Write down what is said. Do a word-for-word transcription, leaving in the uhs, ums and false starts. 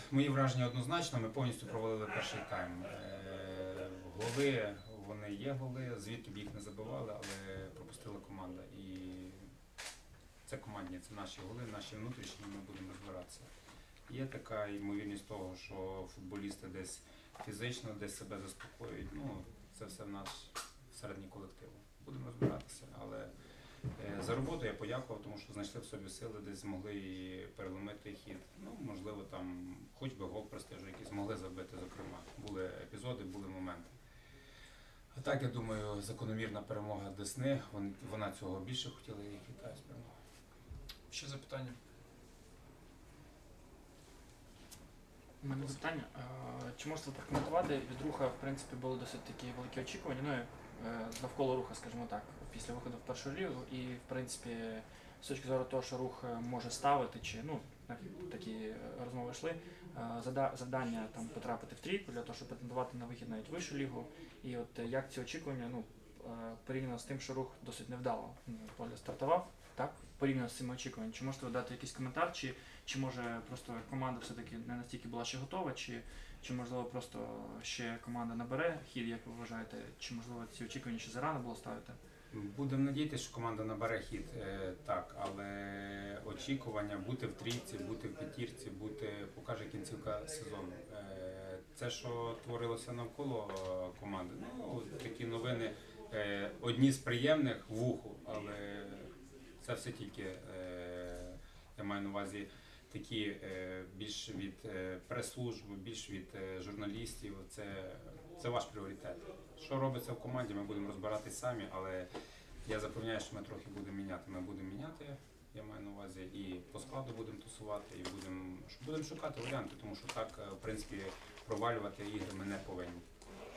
мої враження однозначно, ми повністю провалили перший тайм. Е, Голи, вони є голи, звідки б їх не забивали, але пропустила команда. І це командні, це наші голи, наші внутрішні, ми будемо розбиратися. Є така ймовірність того, що футболісти десь фізично, десь себе заспокоюють. Ну, це все в нас всередині колективу. Будемо розбиратися, але е, за роботу я подякував, тому що знайшли в собі сили, десь змогли і переломити хід. Ну, можливо, там хоч би гол престижу якийсь змогли забити, зокрема. Були епізоди, були моменти. А так, я думаю, закономірна перемога Десни, Вон- вона цього більше хотіла, і їх вітаю з перемогою. Ще запитання? У мене запитання. Е, Чи можете прокоментувати? Від руха, в принципі, були досить такі великі очікування. Ну, і, е, навколо руха, скажімо так, після виходу в першу лігу. І, в принципі, з точки зору того, що рух е, може ставити, чи ну, так- такі е, розмови йшли, е, зада- завдання там потрапити в трійку для того, щоб претендувати на вихід навіть в вищу лігу. І от е, як ці очікування, ну, е, порівняно з тим, що рух досить невдало ну, Поля стартував, так? Порівняно з цими очікуваннями. Чи можете ви дати якийсь коментар, чи, чи може просто команда все-таки не настільки була ще готова, чи, чи можливо просто ще команда набере хід, як ви вважаєте, чи можливо ці очікування ще зарано було ставити? Будемо надіятися, що команда набере хід, е, так, але очікування бути в трійці, бути в п'ятірці, бути покаже кінцівка сезону. Е, Це, що творилося навколо е, команди, ну, такі новини, е, одні з приємних в уху, але це все тільки, е, я маю на увазі, такі е, більш від е, прес-служби, більш від е, журналістів, це, це ваш пріоритет. Що робиться в команді, ми будемо розбиратись самі, але я запевняю, що ми трохи будемо міняти. Ми будемо міняти, я маю на увазі, і по складу будемо тусувати, і будемо, будемо шукати варіанти, тому що так, е, в принципі, провалювати ігри ми не повинні.